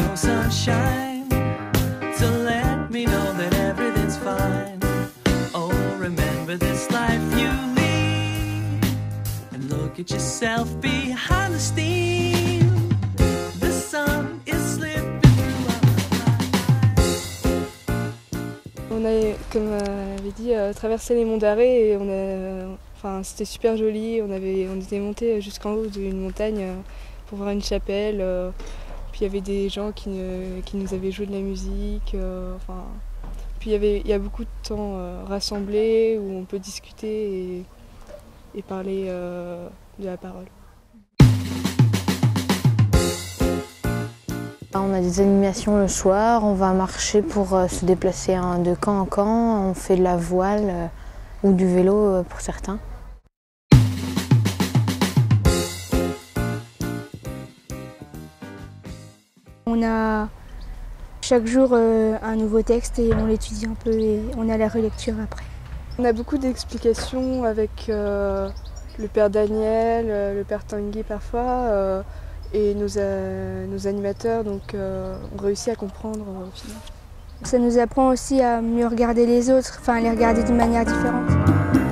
no sunshine to let me know that everything's fine. Oh, remember this life you lead and look at yourself behind the steam. The sun is slipping through our eyes. On a, comme avait dit, traversé les monts d'Arrée et enfin, c'était super joli. On était monté jusqu'en haut d'une montagne pour voir une chapelle. Puis il y avait des gens qui nous avaient joué de la musique. Enfin, puis il y a beaucoup de temps rassemblés où on peut discuter et parler de la parole. On a des animations le soir, on va marcher pour se déplacer de camp en camp, on fait de la voile ou du vélo pour certains. On a chaque jour un nouveau texte et on l'étudie un peu et on a la relecture après. On a beaucoup d'explications avec le père Daniel, le père Tanguy parfois, et nos animateurs, donc on réussit à comprendre au final. Ça nous apprend aussi à mieux regarder les autres, enfin à les regarder d'une manière différente.